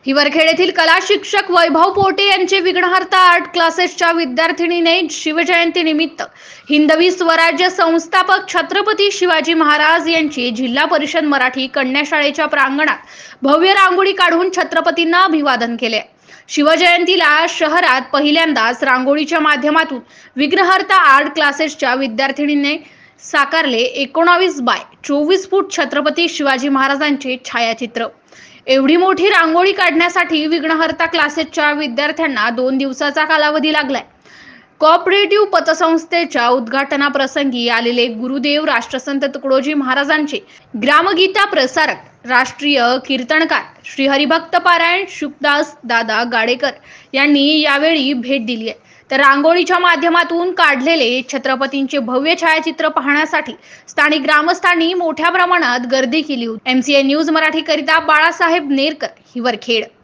हिवरखेड येथील कला शिक्षक वैभव पोटे यांचे विघ्नहर्ता आर्ट क्लासेसच्या विद्यार्थिनीने शिवजयंती निमित्त हिंदवी स्वराज्य संस्थापक छत्रपती शिवाजी महाराज यांची जिल्हा परिषद मराठी कन्या शाळेच्या प्रांगणात भव्य रांगोळी काढून छत्रपतींना अभिवादन केले। शिवजयंतीला शहरात पहिल्यांदाच रांगोळीच्या माध्यमातून विघ्नहर्ता आर्ट क्लासेसच्या विद्यार्थिनीने साकारले 19 बाय 24 फूट छत्रपती शिवाजी महाराजांचे छायाचित्र। एवढी मोठी रांगोळी काढण्यासाठी विघ्नहर्ता क्लासेसच्या विद्यार्थ्यांना 2 दिवसाचा कालावधी लागलाय। कोऑपरेटिव्ह पतसंस्थेच्या उद्घाटनाप्रसंगी आलेले गुरुदेव राष्ट्रसंत तुकडोजी महाराजांचे ग्रामगीता प्रसारक, राष्ट्रीय कीर्तनकार श्री हरिभक्त पारायण शुकदास दादा गाडेकर यांनी यावेळी भेट दिली आहे। तर रांगोळीच्या माध्यमातून काढलेले छत्रपतींचे भव्य छायाचित्र पाहण्यासाठी स्थानिक ग्रामस्थांनी मोठ्या प्रमाणात गर्दी केली होती। MCA न्यूज मराठी करिता बाळासाहेब नेरकर, हिवरखेड।